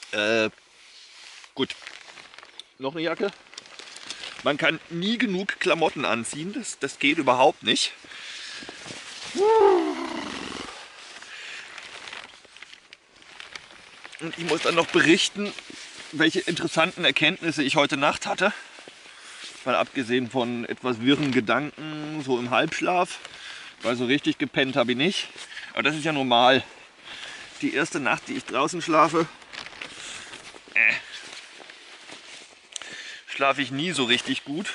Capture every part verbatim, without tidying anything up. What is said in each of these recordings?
Äh, gut, noch eine Jacke. Man kann nie genug Klamotten anziehen, das, das geht überhaupt nicht. Und ich muss dann noch berichten, welche interessanten Erkenntnisse ich heute Nacht hatte. Mal abgesehen von etwas wirren Gedanken, so im Halbschlaf. Weil so richtig gepennt habe ich nicht. Aber das ist ja normal. Die erste Nacht, die ich draußen schlafe, äh, schlafe ich nie so richtig gut.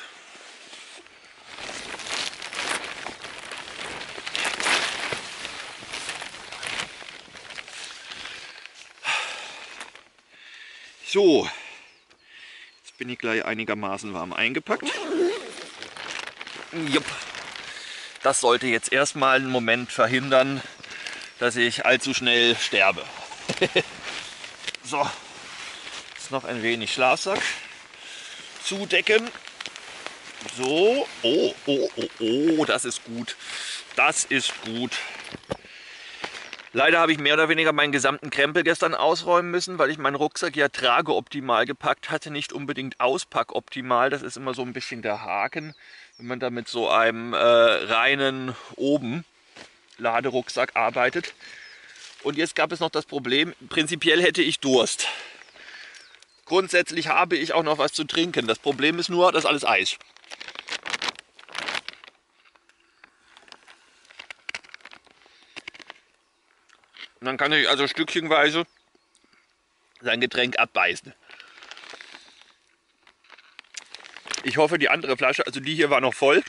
So, jetzt bin ich gleich einigermaßen warm eingepackt. Jupp. Das sollte jetzt erstmal einen Moment verhindern, dass ich allzu schnell sterbe. So, jetzt noch ein wenig Schlafsack zudecken. So, oh, oh, oh, oh, das ist gut. Das ist gut. Leider habe ich mehr oder weniger meinen gesamten Krempel gestern ausräumen müssen, weil ich meinen Rucksack ja trageoptimal gepackt hatte, nicht unbedingt auspackoptimal. Das ist immer so ein bisschen der Haken, wenn man da mit so einem äh, reinen oben Laderucksack arbeitet. Und jetzt gab es noch das Problem, prinzipiell hätte ich Durst. Grundsätzlich habe ich auch noch was zu trinken. Das Problem ist nur, das ist alles Eis. Und dann kann ich also stückchenweise sein Getränk abbeißen. Ich hoffe, die andere Flasche, also die hier war noch voll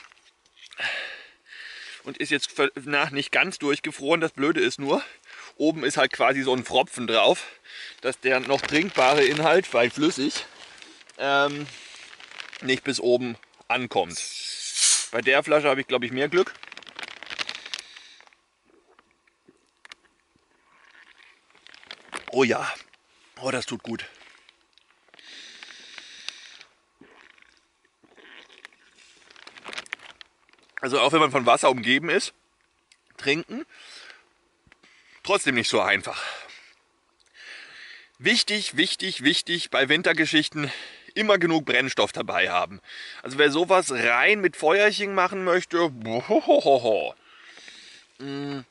und ist jetzt nach nicht ganz durchgefroren. Das Blöde ist nur, oben ist halt quasi so ein Pfropfen drauf, dass der noch trinkbare Inhalt, weil flüssig, ähm, nicht bis oben ankommt. Bei der Flasche habe ich, glaube ich, mehr Glück. Oh ja, oh, das tut gut. Also auch wenn man von Wasser umgeben ist, trinken, trotzdem nicht so einfach. Wichtig, wichtig, wichtig bei Wintergeschichten immer genug Brennstoff dabei haben. Also wer sowas rein mit Feuerchen machen möchte, bohohoho. Hm.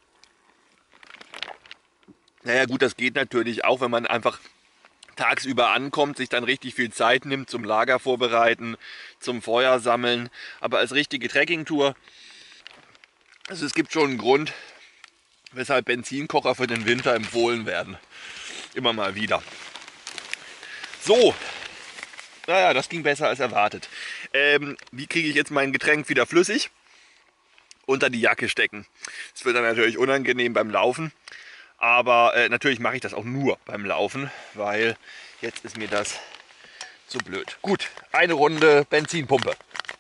Naja gut, das geht natürlich auch, wenn man einfach tagsüber ankommt, sich dann richtig viel Zeit nimmt zum Lager vorbereiten, zum Feuer sammeln. Aber als richtige Trekkingtour, also es gibt schon einen Grund, weshalb Benzinkocher für den Winter empfohlen werden. Immer mal wieder. So, naja, das ging besser als erwartet. Ähm, wie kriege ich jetzt mein Getränk wieder flüssig? Unter die Jacke stecken. Das wird dann natürlich unangenehm beim Laufen. Aber äh, natürlich mache ich das auch nur beim Laufen, weil jetzt ist mir das zu blöd. Gut, eine Runde Benzinpumpe.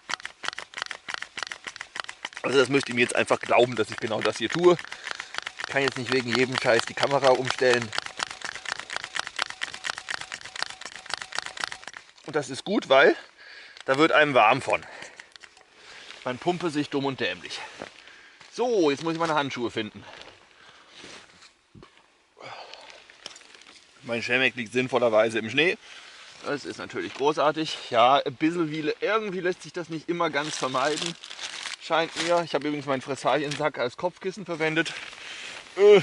Also das müsst ihr mir jetzt einfach glauben, dass ich genau das hier tue. Ich kann jetzt nicht wegen jedem Scheiß die Kamera umstellen. Und das ist gut, weil da wird einem warm von. Man pumpe sich dumm und dämlich. So, jetzt muss ich meine Handschuhe finden. Mein Schemek liegt sinnvollerweise im Schnee. Das ist natürlich großartig. Ja, ein bisschen wie, irgendwie lässt sich das nicht immer ganz vermeiden. Scheint mir. Ich habe übrigens meinen Fressaliensack als Kopfkissen verwendet. Äh.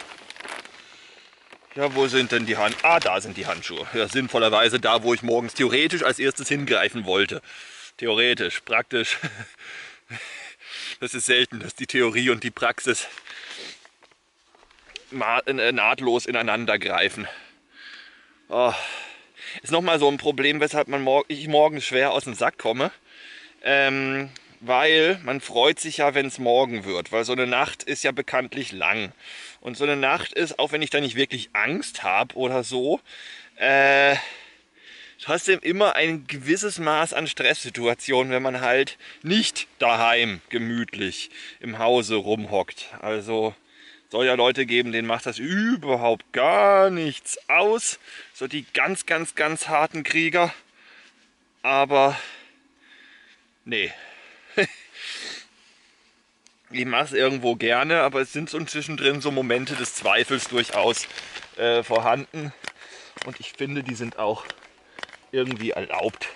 Ja, wo sind denn die Handschuhe? Ah, da sind die Handschuhe. Ja, sinnvollerweise da, wo ich morgens theoretisch als erstes hingreifen wollte. Theoretisch, praktisch. Das ist selten, dass die Theorie und die Praxis nahtlos ineinander greifen. Oh. Ist nochmal so ein Problem, weshalb man mor ich morgens schwer aus dem Sack komme. Ähm, weil man freut sich ja, wenn es morgen wird. Weil so eine Nacht ist ja bekanntlich lang. Und so eine Nacht ist, auch wenn ich da nicht wirklich Angst habe oder so, äh, trotzdem immer ein gewisses Maß an Stresssituationen, wenn man halt nicht daheim gemütlich im Hause rumhockt. Also soll ja Leute geben, denen macht das überhaupt gar nichts aus. So die ganz, ganz, ganz harten Krieger. Aber nee. Ich mache es irgendwo gerne, aber es sind so zwischendrin so Momente des Zweifels durchaus äh, vorhanden. Und ich finde, die sind auch irgendwie erlaubt.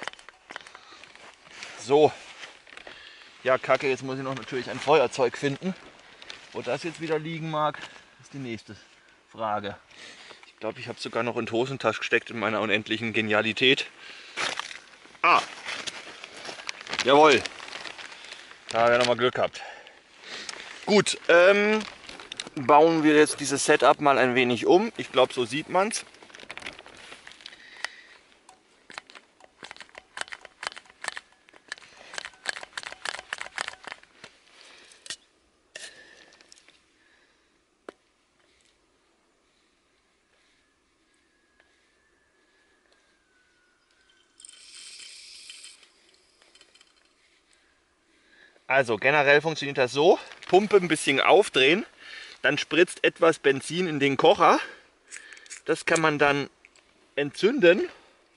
So. Ja, kacke, jetzt muss ich noch natürlich ein Feuerzeug finden. Wo das jetzt wieder liegen mag, ist die nächste Frage. Ich glaube, ich habe sogar noch in die Hosentasche gesteckt in meiner unendlichen Genialität. Ah! Jawohl! Da haben wir nochmal Glück gehabt. Gut, ähm, bauen wir jetzt dieses Setup mal ein wenig um. Ich glaube, so sieht man es. Also generell funktioniert das so, Pumpe ein bisschen aufdrehen, dann spritzt etwas Benzin in den Kocher, das kann man dann entzünden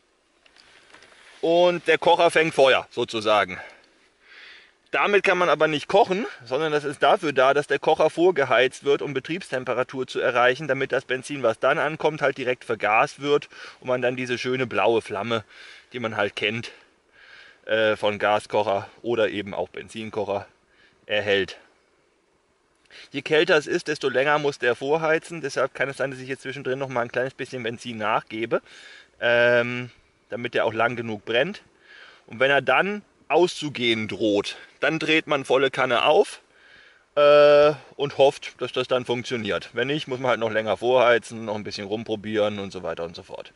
und der Kocher fängt Feuer sozusagen. Damit kann man aber nicht kochen, sondern das ist dafür da, dass der Kocher vorgeheizt wird, um Betriebstemperatur zu erreichen, damit das Benzin, was dann ankommt, halt direkt vergast wird und man dann diese schöne blaue Flamme, die man halt kennt, von Gaskocher oder eben auch Benzinkocher erhält. Je kälter es ist, desto länger muss der vorheizen. Deshalb kann es sein, dass ich jetzt zwischendrin noch mal ein kleines bisschen Benzin nachgebe, ähm, damit der auch lang genug brennt. Und wenn er dann auszugehen droht, dann dreht man volle Kanne auf äh, und hofft, dass das dann funktioniert. Wenn nicht, muss man halt noch länger vorheizen, noch ein bisschen rumprobieren und so weiter und so fort.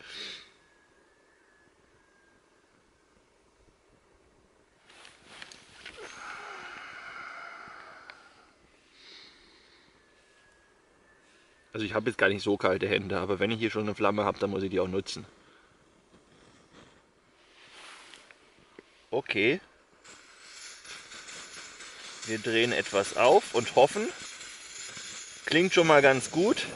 Also ich habe jetzt gar nicht so kalte Hände, aber wenn ich hier schon eine Flamme habe, dann muss ich die auch nutzen. Okay. Wir drehen etwas auf und hoffen. Klingt schon mal ganz gut.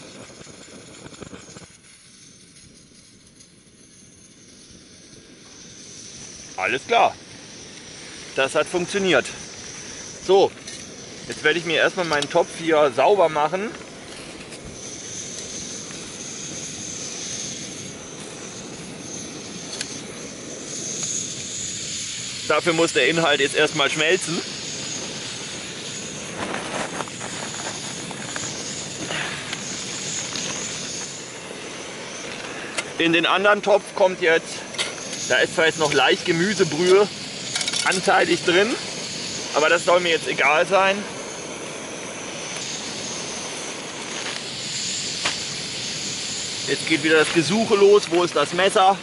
Alles klar. Das hat funktioniert. So, jetzt werde ich mir erstmal meinen Topf hier sauber machen. Dafür muss der Inhalt jetzt erstmal schmelzen. In den anderen Topf kommt jetzt, da ist zwar jetzt noch leicht Gemüsebrühe anteilig drin, aber das soll mir jetzt egal sein. Jetzt geht wieder das Gesuche los, wo ist das Messer?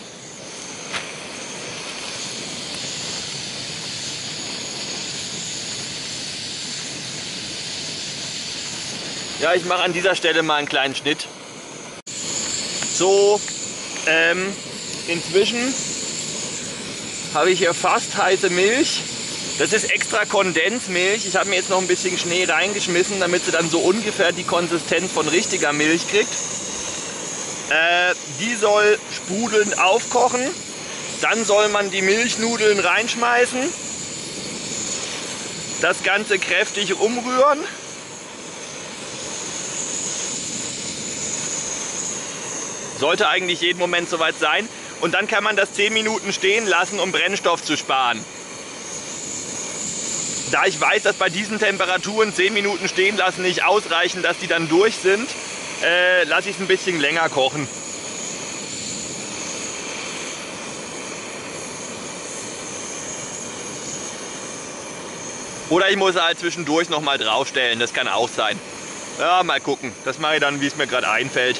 Ja, ich mache an dieser Stelle mal einen kleinen Schnitt. So, ähm, inzwischen habe ich hier fast heiße Milch. Das ist extra Kondensmilch. Ich habe mir jetzt noch ein bisschen Schnee reingeschmissen, damit sie dann so ungefähr die Konsistenz von richtiger Milch kriegt. Äh, die soll sprudelnd aufkochen. Dann soll man die Milchnudeln reinschmeißen. Das Ganze kräftig umrühren. Sollte eigentlich jeden Moment soweit sein. Und dann kann man das zehn Minuten stehen lassen, um Brennstoff zu sparen. Da ich weiß, dass bei diesen Temperaturen zehn Minuten stehen lassen nicht ausreichen, dass die dann durch sind, äh, lasse ich es ein bisschen länger kochen. Oder ich muss halt zwischendurch noch mal draufstellen, das kann auch sein. Ja, mal gucken. Das mache ich dann, wie es mir gerade einfällt.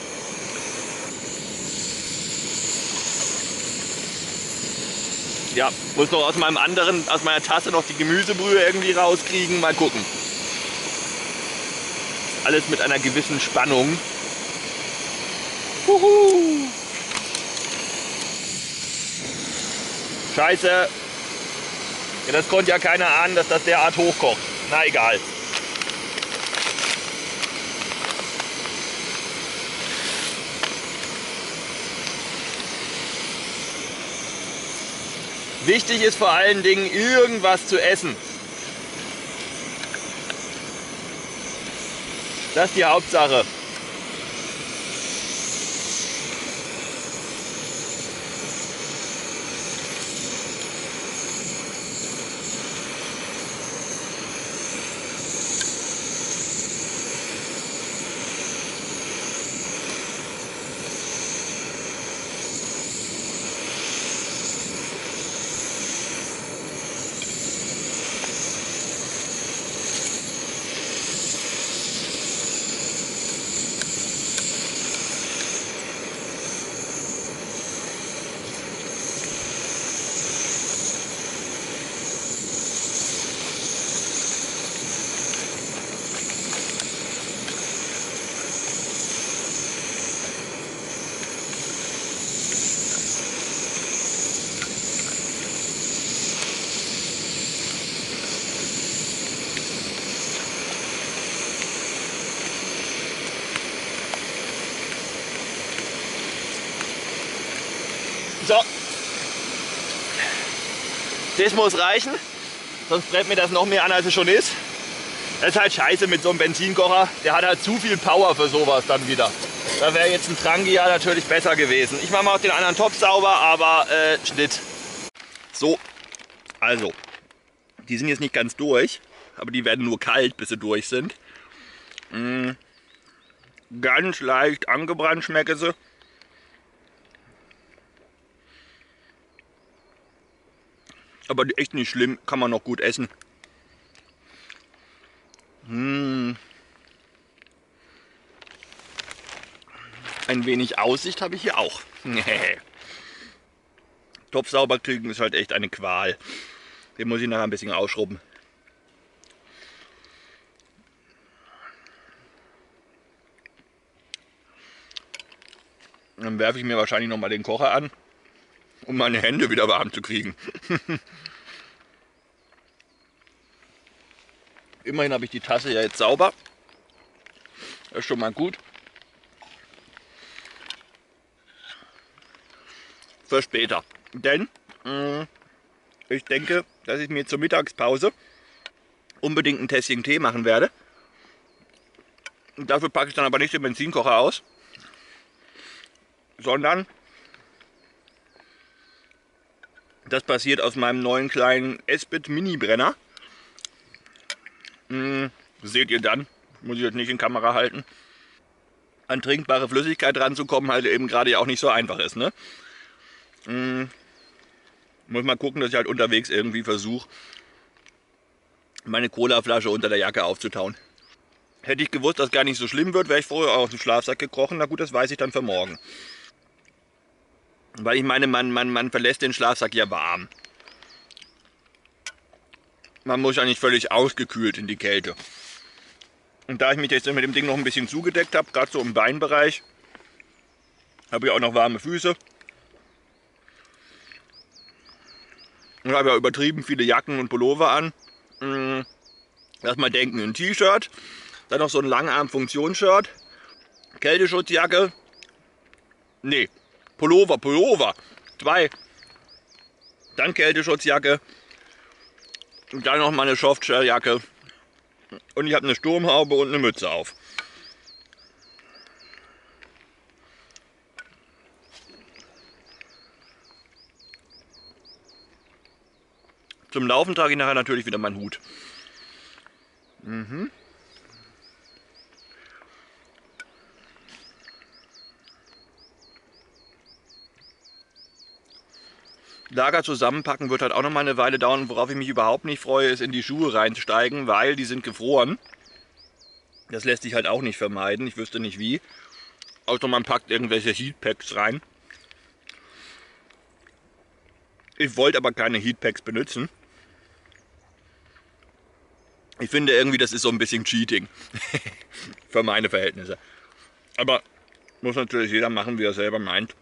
Ja, muss noch aus meinem anderen, aus meiner Tasse noch die Gemüsebrühe irgendwie rauskriegen. Mal gucken. Alles mit einer gewissen Spannung. Huhu. Scheiße. Ja, das konnte ja keiner ahnen, dass das derart hochkocht. Na egal. Wichtig ist vor allen Dingen, irgendwas zu essen. Das ist die Hauptsache. So. Das muss reichen. Sonst brennt mir das noch mehr an, als es schon ist. Das ist halt scheiße mit so einem Benzinkocher. Der hat halt zu viel Power für sowas dann wieder. Da wäre jetzt ein Trangia natürlich besser gewesen. Ich mache mal auch den anderen Topf sauber, aber äh, Schnitt. So, also, die sind jetzt nicht ganz durch, aber die werden nur kalt, bis sie durch sind. Mm, ganz leicht angebrannt schmecken sie. Aber echt nicht schlimm, kann man noch gut essen. Mm. Ein wenig Aussicht habe ich hier auch. Topf sauber kriegen ist halt echt eine Qual. Den muss ich nachher ein bisschen ausschrubben. Dann werfe ich mir wahrscheinlich noch mal den Kocher an, um meine Hände wieder warm zu kriegen. Immerhin habe ich die Tasse ja jetzt sauber. Das ist schon mal gut. Für später. Denn mh, ich denke, dass ich mir zur Mittagspause unbedingt ein Tässchen Tee machen werde. Und dafür packe ich dann aber nicht den Benzinkocher aus, sondern das passiert aus meinem neuen kleinen Esbit Mini Brenner. Hm, seht ihr dann, muss ich jetzt nicht in Kamera halten. An trinkbare Flüssigkeit ranzukommen, halt eben gerade ja auch nicht so einfach ist, ne? Hm, muss mal gucken, dass ich halt unterwegs irgendwie versuche, meine Colaflasche unter der Jacke aufzutauen. Hätte ich gewusst, dass es gar nicht so schlimm wird, wäre ich vorher aus dem Schlafsack gekrochen. Na gut, das weiß ich dann für morgen. Weil ich meine, man, man, man verlässt den Schlafsack ja warm. Man muss ja nicht völlig ausgekühlt in die Kälte. Und da ich mich jetzt mit dem Ding noch ein bisschen zugedeckt habe, gerade so im Beinbereich, habe ich auch noch warme Füße. Und habe ja übertrieben viele Jacken und Pullover an. Lass mal denken, ein T-Shirt, dann noch so ein Langarm-Funktionsshirt, Kälteschutzjacke, nee, Pullover, Pullover, zwei, dann Kälteschutzjacke und dann noch mal eine Softshelljacke und ich habe eine Sturmhaube und eine Mütze auf. Zum Laufen trage ich nachher natürlich wieder meinen Hut. Mhm. Lager zusammenpacken wird halt auch noch mal eine Weile dauern. Worauf ich mich überhaupt nicht freue, ist in die Schuhe reinsteigen, weil die sind gefroren. Das lässt sich halt auch nicht vermeiden. Ich wüsste nicht wie. Außer man packt irgendwelche Heatpacks rein. Ich wollte aber keine Heatpacks benutzen. Ich finde irgendwie, das ist so ein bisschen Cheating. Für meine Verhältnisse. Aber muss natürlich jeder machen, wie er selber meint.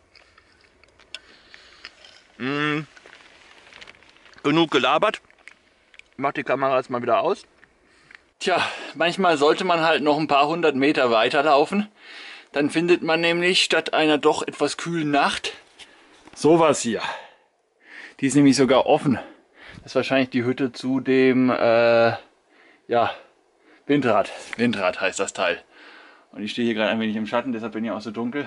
Hm. Genug gelabert. Ich mach die Kamera jetzt mal wieder aus. Tja, manchmal sollte man halt noch ein paar hundert Meter weiterlaufen. Dann findet man nämlich statt einer doch etwas kühlen Nacht sowas hier. Die ist nämlich sogar offen. Das ist wahrscheinlich die Hütte zu dem äh, ja, Windrad. Windrad heißt das Teil. Und ich stehe hier gerade ein wenig im Schatten, deshalb bin ich auch so dunkel.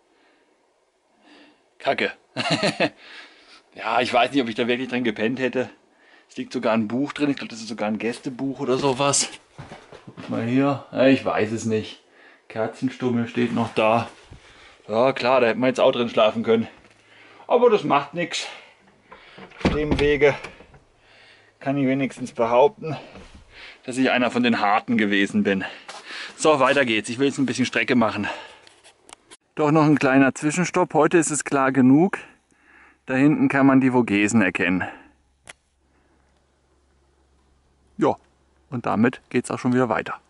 Kacke. Ja, ich weiß nicht, ob ich da wirklich drin gepennt hätte. Es liegt sogar ein Buch drin. Ich glaube, das ist sogar ein Gästebuch oder sowas. Guck mal hier. Ja, ich weiß es nicht. Kerzenstummel steht noch da. Ja, klar, da hätte man jetzt auch drin schlafen können. Aber das macht nichts. Auf dem Wege kann ich wenigstens behaupten, dass ich einer von den Harten gewesen bin. So, weiter geht's. Ich will jetzt ein bisschen Strecke machen. Doch noch ein kleiner Zwischenstopp. Heute ist es klar genug. Da hinten kann man die Vogesen erkennen. Ja, und damit geht's auch schon wieder weiter.